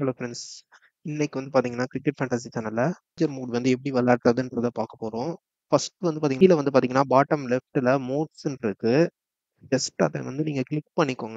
Hello friends. இன்னைக்கு வந்து பார்த்தீங்கன்னா, கிரிக்கெட் ஃபேண்டசி சேனல்ல மேனேஜர் மோட் வந்து எப்படி விளையாடுறதுன்றத பார்க்க போறோம். ஃபர்ஸ்ட் வந்து பார்த்தீங்கன்னா, கீழ வந்து பார்த்தீங்கன்னா, பாட்டம் லெஃப்ட்ல மோட்ஸ்ன்னு இருக்கு. ஜஸ்ட் அத வந்து நீங்க கிளிக் பண்ணிக்கோங்க.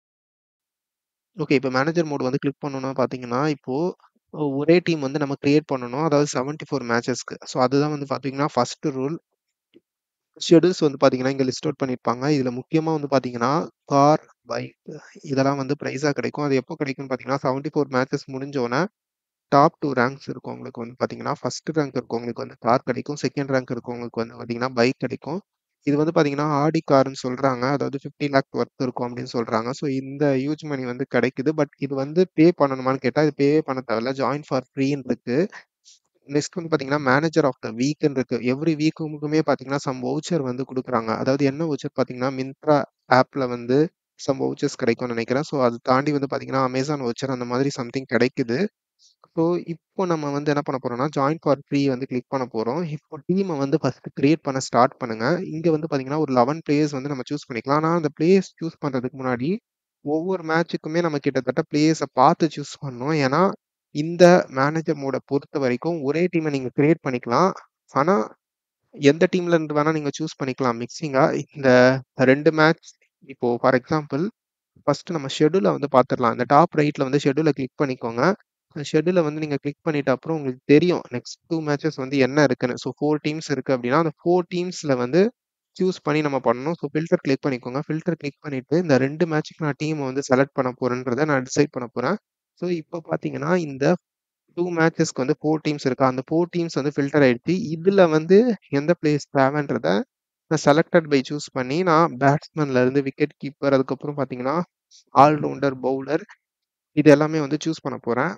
ஓகே. இப்போ மேனேஜர் மோட் வந்து கிளிக் பண்ணோம்னா பார்த்தீங்கன்னா, இப்போ ஒரே டீம் வந்து நம்ம கிரியேட் பண்ணணும். அதாவது 74 மேட்சஸ்க்கு. ஸோ அதுதான் வந்து பார்த்தீங்கன்னா, ஃபர்ஸ்ட் ரூல். ஷெட்யூல்ஸ் வந்து பார்த்தீங்கன்னா, இங்க லிஸ்ட் அவுட் பண்ணியிருப்பாங்க. இதுல முக்கியமா வந்து பார்த்தீங்கன்னா, கார், பைக் இதெல்லாம் வந்து பிரைஸா கிடைக்கும். அது எப்போ கிடைக்கும்னு பார்த்தீங்கன்னா, 74 மேட்சஸ் முடிஞ்சோன டாப் 2 ரேங்க்ஸ் இருக்கவங்களுக்கு வந்து பார்த்தீங்கன்னா, ஃபர்ஸ்ட் ரேங்க் இருக்கவங்களுக்கு வந்து கார் கிடைக்கும். செகண்ட் ரேங்க் இருக்கவங்களுக்கு வந்து பார்த்தீங்கன்னா, பைக் கிடைக்கும். இது வந்து பார்த்தீங்கன்னா, ஆடி கார்ன்னு சொல்றாங்க. அதாவது 50 லேக் வொர்த் இருக்கும் அப்படின்னு சொல்றாங்க. ஸோ இந்த ஹியூஜ் மனி வந்து கிடைக்குது. பட் இது வந்து பே பண்ணணுமான்னு கேட்டா, இது பே பண்ண தேவையில்ல. ஜாயின் ஃபார் ஃப்ரீன்னு இருக்கு. நெக்ஸ்ட் வந்து பார்த்தீங்கன்னா, மேனேஜர் ஆஃப் த வீக்ன்னு இருக்கு. எவ்ரி வீக்குக்குமே பார்த்தீங்கன்னா, சம் வவுச்சர் வந்து குடுக்குறாங்க. அதாவது என்ன வவுச்சர் பார்த்தீங்கன்னா, மிந்த்ரா ஆப்ல வந்து சம் வவுச்சர்ஸ் கிடைக்கும்னு நினைக்கிறேன். ஸோ அது தாண்டி வந்து பார்த்தீங்கன்னா, அமேசான் வவுச்சர் அந்த மாதிரி சம்திங் கிடைக்குது. ஸோ, இப்போ நம்ம வந்து என்ன பண்ண போறோம்னா, ஜாயின் ஃபார் ஃப்ரீ வந்து கிளிக் பண்ண போறோம். இப்போ டீம வந்து ஃபர்ஸ்ட் கிரியேட் பண்ண ஸ்டார்ட் பண்ணுங்க. இங்க வந்து பார்த்தீங்கன்னா, ஒரு 11 பிளேயர்ஸ் வந்து நம்ம சூஸ் பண்ணிக்கலாம். ஆனா, அந்த பிளேயர்ஸ் சூஸ் பண்றதுக்கு முன்னாடி, ஒவ்வொரு மேட்ச்சுக்குமே நம்ம கிட்டத்தட்ட பிளேயர்ஸ பார்த்து சூஸ் பண்ணணும். ஏன்னா, இந்த மேனேஜர் மோட பொறுத்தவரைக்கும் ஒரே டீம நீங்க கிரியேட் பண்ணிக்கலாம். ஆனா, எந்த டீம்ல இருந்து வேணா நீங்க சூஸ் பண்ணிக்கலாம் மிக்ஸிங்கா. இந்த 2 மேட்ச் இப்போ ஃபார் எக்ஸாம்பிள் ஃபர்ஸ்ட் நம்ம ஷெட்யூல வந்து பார்த்துடலாம். இந்த டாப் ரைட்ல வந்து ஷெட்யூல கிளிக் பண்ணிக்கோங்க. ஷெட்யூல வந்து நீங்க கிளிக் பண்ணிட்ட அப்புறம் உங்களுக்கு தெரியும் நெக்ஸ்ட் 2 மேட்சஸ் வந்து என்ன இருக்குன்னு. ஸோ 4 டீம்ஸ் இருக்கு அப்படின்னா, அந்த 4 டீம்ஸ்ல வந்து சூஸ் பண்ணி நம்ம பண்ணணும். ஸோ ஃபில்டர் கிளிக் பண்ணிக்கோங்க. ஃபில்டர் கிளிக் பண்ணிட்டு இந்த 2 மேட்ச்சுக்கு நான் டீம் வந்து செலக்ட் பண்ண போறேன்றத நான் டிசைட் பண்ண போறேன். ஸோ இப்போ பார்த்தீங்கன்னா, இந்த 2 மேட்சஸ்க்கு வந்து 4 டீம்ஸ் இருக்கா? அந்த 4 டீம்ஸ் வந்து ஃபில்டர் ஆயிடுச்சு. இதுல வந்து எந்த பிளேயர்ஸ் தேவைன்றத நான் செலக்டட் பை சூஸ் பண்ணி நான் பேட்ஸ்மேன்ல இருந்து விக்கெட் கீப்பர் அதுக்கப்புறம் பார்த்தீங்கன்னா, ஆல்ரவுண்டர், பவுலர் இது எல்லாமே வந்து சூஸ் பண்ண போறேன்.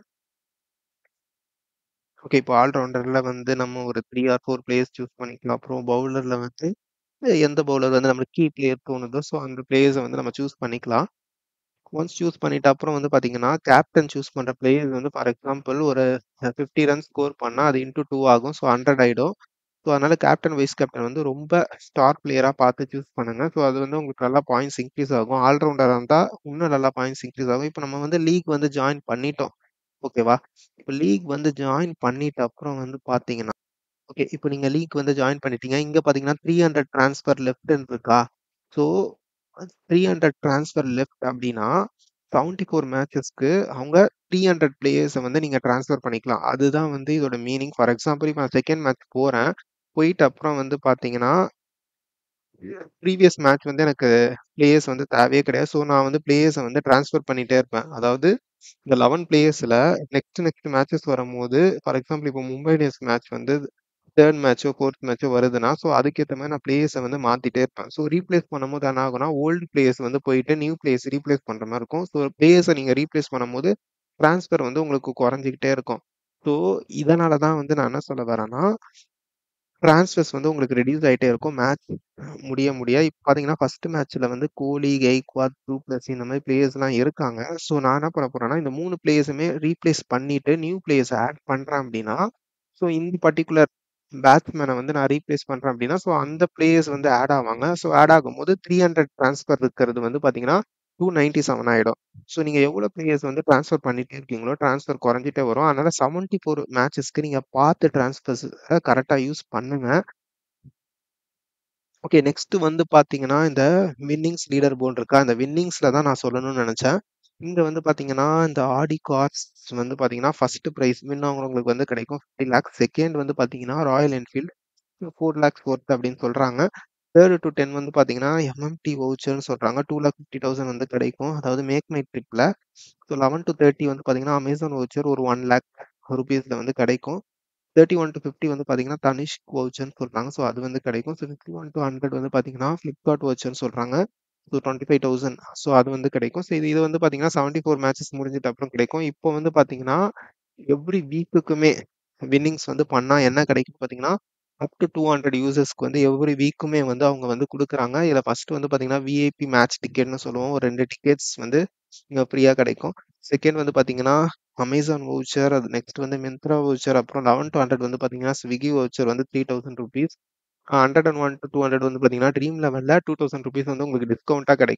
ஓகே. இப்போ ஆல்ரவுண்டர்ல வந்து நம்ம ஒரு 3 ஆர் 4 பிளேயர்ஸ் சூஸ் பண்ணிக்கலாம். அப்புறம் பவுலர்ல வந்து எந்த பவுலர் வந்து நம்மளுக்கு கீ பிளேயர் தோணுதோ, ஸோ அந்த பிளேயர்ஸ வந்து நம்ம சூஸ் பண்ணிக்கலாம். ஒன்ஸ் சூஸ் பண்ணிட்ட அப்புறம் வந்து பார்த்தீங்கன்னா, கேப்டன் சூஸ் பண்ற பிளேயர்ஸ் வந்து ஃபார் எக்ஸாம்பிள் ஒரு 50 ரன் ஸ்கோர் பண்ணா அது இன்டூ 2 ஆகும். ஸோ 100 ஆயிடும். ஸோ அதனால கேப்டன், வைஸ் கேப்டன் வந்து ரொம்ப ஸ்டார் பிளேயரா பார்த்து சூஸ் பண்ணுங்க. ஸோ அது வந்து உங்களுக்கு நல்லா பாயிண்ட்ஸ் இன்க்ரீஸ் ஆகும். ஆல்ரவுண்டரா இருந்தா இன்னும் நல்லா பாயிண்ட்ஸ் இன்க்ரீஸ் ஆகும். இப்போ நம்ம வந்து லீக் வந்து ஜாயின் பண்ணிட்டோம். ஓகேவா? இப்ப லீக் வந்து ஜாயின் பண்ணிட்ட அப்புறம் வந்து பார்த்தீங்கன்னா, ஓகே. இப்ப நீங்க லீக் வந்து ஜாயின் பண்ணிட்டீங்க. இங்க பார்த்தீங்கன்னா 300 ட்ரான்ஸ்ஃபர் லெஃப்ட்ன்னு இருக்கா? ஸோ 300 ட்ரான்ஸ்ஃபர் லெஃப்ட் அப்டின்னா, 74 மேட்சஸ்க்கு அவங்க 300 பிளேயர்ஸ வந்து நீங்க ட்ரான்ஸ்ஃபர் பண்ணிக்கலாம். அதுதான் வந்து இதோட மீனிங். ஃபார் எக்ஸாம்பிள் இப்ப நான் செகண்ட் மேட்ச் போறேன். போயிட்டு அப்புறம் வந்து பார்த்தீங்கன்னா, ப்ரீவியஸ் மேட்ச் வந்து எனக்கு பிளேயர்ஸ் வந்து தேவையே கிடையாது. ஸோ நான் வந்து பிளேயர்ஸ வந்து ட்ரான்ஸ்ஃபர் பண்ணிட்டே இருப்பேன். அதாவது இந்த 11 பிளேயர்ஸ்ல நெக்ஸ்ட் மேட்சஸ் வரும்போது, ஃபார் எக்ஸாம்பிள் இப்போ மும்பை இந்தியன்ஸ் மேட்ச் வந்து 3 மேட்ச்சோ, 4த் மேட்ச்சோ வருதுன்னா, ஸோ அதுக்கேத்த மாரி நான் பிளேயர்ஸ வந்து மாத்திட்டே இருப்பேன். ஸோ ரீப்ளேஸ் பண்ணும்போது என்ன ஆகும்னா, ஓல்டு பிளேயர்ஸ் வந்து போயிட்டு நியூ பிளேயர்ஸ் ரீப்ளேஸ் பண்ற மாரி இருக்கும். ஸோ பிளேயர்ஸ நீங்க ரீப்ளேஸ் பண்ணும்போது, ட்ரான்ஸ்ஃபர் வந்து உங்களுக்கு குறைஞ்சுகிட்டே இருக்கும். ஸோ இதனால தான் வந்து நான் என்ன சொல்ல வரேன்னா, ட்ரான்ஸ்ஃபர்ஸ் வந்து உங்களுக்கு ரெடியூஸ் ஆயிட்டே இருக்கும். மேட்ச் முடிய இப்ப பார்த்தீங்கன்னா, ஃபர்ஸ்ட் மேட்ச்ல வந்து கோலி, கெய்க்வாட், டூ பிளஸ் இந்த மாரி பிளேயர்ஸ்லாம் இருக்காங்க. ஸோ நான் என்ன பண்ண போறேன்னா, இந்த 3 பிளேயர்ஸுமே ரீப்ளேஸ் பண்ணிட்டு நியூ பிளேயர்ஸ் ஆட் பண்றேன் அப்டின்னா, ஸோ இந்த பர்ட்டிகுலர் பேட்ஸ்மேன வந்து நான் ரீப்ளேஸ் பண்றேன் அப்டின்னா, ஸோ அந்த பிளேயர்ஸ் வந்து ஆட் ஆவாங்க. ஸோ ஆட் ஆகும்போது 300 ட்ரான்ஸ்ஃபர் இருக்கிறது வந்து பார்த்தீங்கன்னா, 297 ஆயிடும். ஸோ நீங்க எவ்வளோ பிளேயர்ஸ் வந்து ட்ரான்ஸ்ஃபர் பண்ணிட்டே இருக்கீங்களோ, ட்ரான்ஸ்ஃபர் குறைஞ்சிட்டே வரும். அதனால 74 மேட்சஸ்க்கு நீங்க பார்த்து ட்ரான்ஸ்ஃபர்ஸ கரெக்ட்டா யூஸ் பண்ணுங்க. ஓகே. நெக்ஸ்ட் வந்து பார்த்தீங்கன்னா, இந்த வின்னிங்ஸ் லீடர் போர்டு இருக்கா? இந்த வின்னிங்ஸ்ல தான் நான் சொல்லணும்னு நெனச்சேன். இங்க வந்து பார்த்தீங்கன்னா, இந்த ஆடி கார்ஸ் வந்து பார்த்தீங்கன்னா, ஃபர்ஸ்ட் பிரைஸ் வின் ஆகுறவங்களுக்கு வந்து கிடைக்கும் 50 லேக்ஸ். செகண்ட் வந்து பார்த்தீங்கன்னா, ராயல் என்ஃபீல்ட் 4 லேக்ஸ் வொர்த் அப்படின்னு சொல்றாங்க. 3 டூ 10 வந்து பார்த்தீங்கன்னா, எம்எம்டி வவுச்சர்ன்னு சொல்றாங்க. 2,50,000 வந்து கிடைக்கும். அதாவது மேக் மை ட்ரிப்ல. ஸோ 11 டூ 30 வந்து பார்த்தீங்கன்னா, அமேசான் வவுச்சர் ஒரு 1 லேக் ரூபீஸ்ல வந்து கிடைக்கும். 31 to 50 வந்து பார்த்தீங்கன்னா, தனிஷ்க் வவுச்சர்ன்னு சொல்றாங்க. ஸோ அது வந்து கிடைக்கும். ஸோ 51 to 100 வந்து பார்த்தீங்கன்னா, ஃபிளிப்கார்ட் வவுச்சர்ன்னு சொல்றாங்க. ஸோ 25,000 ஸோ அது வந்து கிடைக்கும். ஸோ இது இது வந்து பார்த்தீங்கன்னா, 74 மேட்சஸ் முடிஞ்சிட்ட அப்புறம் கிடைக்கும். இப்போ வந்து பார்த்தீங்கன்னா, எவ்ரி வீக்குக்குமே வின்னிங்ஸ் வந்து பண்ணா என்ன கிடைக்கும்னு பார்த்தீங்கன்னா, அப் டூ 200 யூசர்ஸ்க்கு வந்து எவ்ரி வீக்குமே வந்து அவங்க வந்து குடுக்குறாங்க. இதுல ஃபர்ஸ்ட் வந்து பார்த்தீங்கன்னா, விஐபி மேட்ச் டிக்கெட்ன்னு சொல்லுவோம். ஒரு 2 டிக்கெட்ஸ் வந்து இங்க ஃப்ரீயா கிடைக்கும். செகண்ட் வந்து பார்த்தீங்கன்னா, அமேசான் வவுச்சர், அது நெக்ஸ்ட் வந்து மிந்த்ரா வவுச்சர், அப்புறம் 11 to 100 வந்து பார்த்தீங்கன்னா, ஸ்விக்கி வவுச்சர் வந்து ₹3,000. 101 to 200 வந்து பார்த்தீங்கன்னா, ட்ரீம் லெவல்ல ₹2,000 வந்து உங்களுக்கு டிஸ்கவுண்ட்டா கிடைக்கும்.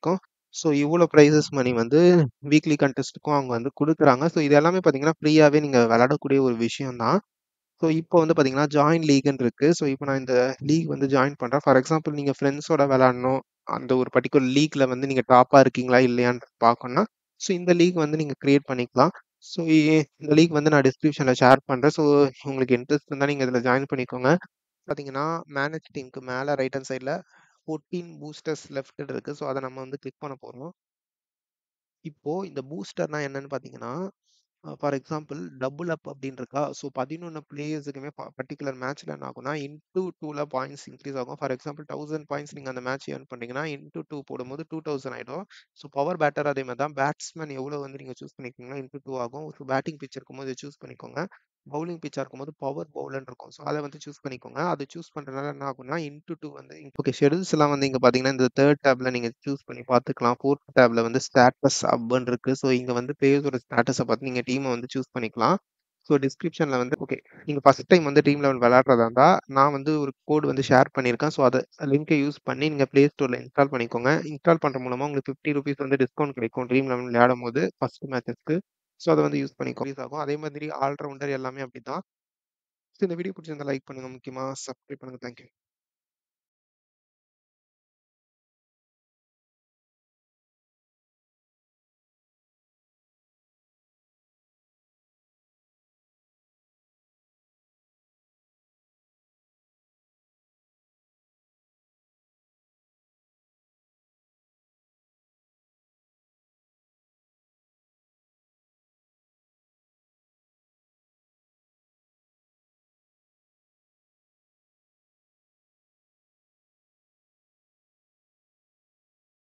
ஸோ இவ்வளோ ப்ரைஸஸ் மணி வந்து வீக்லி கண்டெஸ்ட்டுக்கும் அவங்க வந்து குடுக்குறாங்க. ஸோ இது எல்லாமே பார்த்தீங்கன்னா, ஃப்ரீயாவே நீங்க விளையாடக்கூடிய ஒரு விஷயம் தான். ஸோ இப்போ வந்து பார்த்தீங்கன்னா, ஜாயின் லீக்ன்னு இருக்கு. ஸோ இப்போ நான் இந்த லீக் வந்து ஜாயின் பண்றேன். ஃபார் எக்ஸாம்பிள் நீங்க ஃப்ரெண்ட்ஸோட விளையாடணும். அந்த ஒரு பர்ட்டிகுலர் லீக்ல வந்து நீங்க டாப்பா இருக்கீங்களா? இல்லையான்னு பார்க்கணும்னா, ஸோ இந்த லீக் வந்து நீங்க கிரியேட் பண்ணிக்கலாம். ஸோ இந்த லீக் வந்து நான் டிஸ்கிரிப்ஷன்ல ஷேர் பண்றேன். ஸோ உங்களுக்கு இன்ட்ரெஸ்ட் இருந்தா நீங்க இதுல ஜாயின் பண்ணிக்கோங்க. பார்த்தீங்கன்னா, மேனேஜ் டீம்க்கு மேல ரைட் ஹேண்ட் சைட்ல 14 பூஸ்டர்ஸ் லெஃப்ட்ன்னு இருக்கு. ஸோ அத நம்ம வந்து கிளிக் பண்ண போறோம். இப்போ இந்த பூஸ்டர்னா என்னன்னு பார்த்தீங்கன்னா, ஃபார் எக்ஸாம்பிள் டபுள் அப் அப்படின்னு இருக்கா? ஸோ 11 பிளேயர்ஸுக்குமே பர்ட்டிகுலர் மேட்ச்ல என்ன ஆகும்னா, இன்டூ 2ல பாயிண்ட்ஸ் இன்க்ரீஸ் ஆகும். ஃபார் எக்ஸாம்பிள் 1000 பாயிண்ட்ஸ் நீங்க அந்த மேட்ச் ஏர்ன் பண்ணீங்கன்னா, இன்டூ 2 போடும்போது 2000 ஆயிடும். ஸோ பவர் பேட்டர் அதே மாரி தான். பேட்ஸ்மேன் எவ்வளோ வந்து நீங்க சூஸ் பண்ணியிருக்கீங்களோ இன்டூ 2 ஆகும். ஸோ பேட்டிங் பிட்ச் இருக்கும்போது சூஸ் பண்ணிக்கோங்க. பவுலிங் பிட்ச்சா இருக்கும்போது பவர் பவுலர்ன்னு இருக்கும். ஸோ அத வந்து சூஸ் பண்ணிக்கோங்க. அது சூஸ் பண்றதுனால என்ன ஆகும்னா, இன்டூ 2 வந்து ஓகே ஷெட்யூல்ஸ் எல்லாம் வந்து இங்க பார்த்தீங்கன்னா, இந்த 3 டேப்ல நீங்க சூஸ் பண்ணி பார்த்துக்கலாம். 4த் டேப்ல வந்து ஸ்டேட்டஸ் அப்ன்னு இருக்கு. ஸோ இங்க வந்து பிளேயர்ஸோட ஸ்டேட்டஸ பார்த்து நீங்க டீம வந்து சூஸ் பண்ணிக்கலாம். ஸோ டிஸ்கிரிப்ஷன்ல வந்து ஓகே நீங்க ஃபர்ஸ்ட் டைம் வந்து ட்ரீம் லெவல் விளையாடுறதா இருந்தா, நான் வந்து ஒரு கோட் வந்து ஷேர் பண்ணியிருக்கேன். ஸோ அத லிங்க்க யூஸ் பண்ணி நீங்க Play Storeல இன்ஸ்டால் பண்ணிக்கோங்க. இன்ஸ்டால் பண்ற மூலமா உங்களுக்கு ₹50 வந்து டிஸ்கவுண்ட் கிடைக்கும். ட்ரீம் லெவல் விளையாடும்போது ஃபர்ஸ்ட் மேட்சஸ்க்கு. ஸோ அத வந்து யூஸ் பண்ணிக்கோ யூஸ் ஆகும். அதே மாதிரி ஆல் ரவுண்டர் எல்லாமே அப்படிதான். ஸோ இந்த வீடியோ பிடிச்சிருந்தா லைக் பண்ணுங்க. முக்கியமா சப்ஸ்கிரைப் பண்ணுங்க. Thank you.